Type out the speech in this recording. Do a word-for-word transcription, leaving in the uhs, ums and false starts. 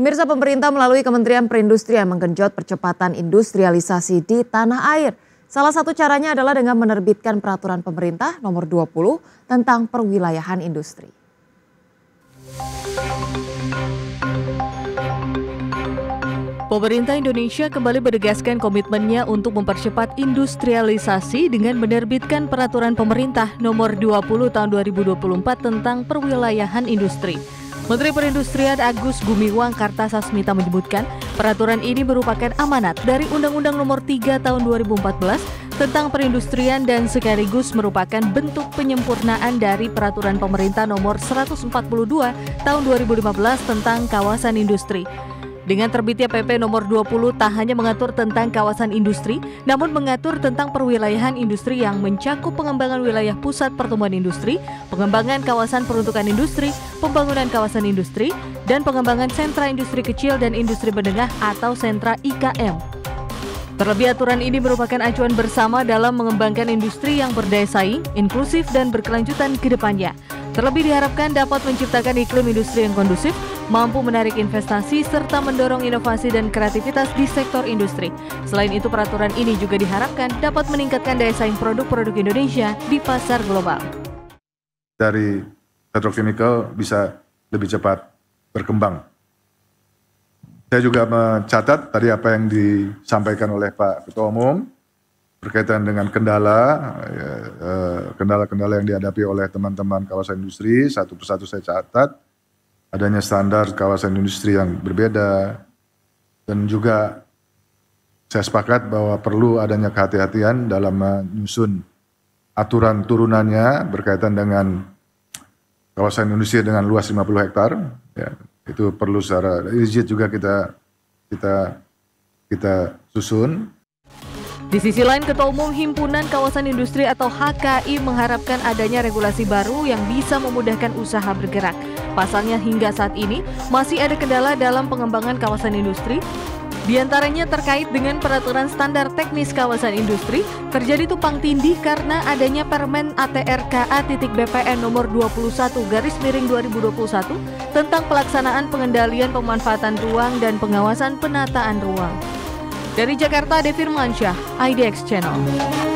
Pemirsa, pemerintah melalui Kementerian Perindustrian menggenjot percepatan industrialisasi di tanah air. Salah satu caranya adalah dengan menerbitkan peraturan pemerintah nomor dua puluh tentang perwilayahan industri. Pemerintah Indonesia kembali menegaskan komitmennya untuk mempercepat industrialisasi dengan menerbitkan peraturan pemerintah nomor dua puluh tahun dua ribu dua puluh empat tentang perwilayahan industri. Menteri Perindustrian Agus Gumiwang Kartasasmita menyebutkan peraturan ini merupakan amanat dari Undang-Undang nomor tiga tahun dua ribu empat belas tentang perindustrian dan sekaligus merupakan bentuk penyempurnaan dari peraturan pemerintah nomor seratus empat puluh dua tahun dua ribu lima belas tentang kawasan industri. Dengan terbitnya P P nomor dua puluh tak hanya mengatur tentang kawasan industri, namun mengatur tentang perwilayahan industri yang mencakup pengembangan wilayah pusat pertumbuhan industri, pengembangan kawasan peruntukan industri, pembangunan kawasan industri, dan pengembangan sentra industri kecil dan industri menengah atau sentra I K M. Terlebih aturan ini merupakan acuan bersama dalam mengembangkan industri yang berdaya saing, inklusif, dan berkelanjutan ke depannya. Terlebih diharapkan dapat menciptakan iklim industri yang kondusif, mampu menarik investasi, serta mendorong inovasi dan kreativitas di sektor industri. Selain itu, peraturan ini juga diharapkan dapat meningkatkan daya saing produk-produk Indonesia di pasar global. Dari petrochemical bisa lebih cepat berkembang. Saya juga mencatat tadi apa yang disampaikan oleh Pak Ketua Umum berkaitan dengan kendala, kendala-kendala yang dihadapi oleh teman-teman kawasan industri. Satu persatu saya catat, adanya standar kawasan industri yang berbeda, dan juga saya sepakat bahwa perlu adanya kehati-hatian dalam menyusun aturan turunannya berkaitan dengan kawasan industri dengan luas lima puluh hektar. Ya, itu perlu secara rigid juga kita kita kita susun. Di sisi lain, Ketua Umum Himpunan Kawasan Industri atau H K I mengharapkan adanya regulasi baru yang bisa memudahkan usaha bergerak. Pasalnya hingga saat ini masih ada kendala dalam pengembangan kawasan industri. Di antaranya terkait dengan peraturan standar teknis kawasan industri, terjadi tumpang tindih karena adanya Permen A T R K A B P N nomor dua puluh satu garis miring dua ribu dua puluh satu tentang pelaksanaan pengendalian pemanfaatan ruang dan pengawasan penataan ruang. Dari Jakarta, Ade Firmansyah, I D X Channel.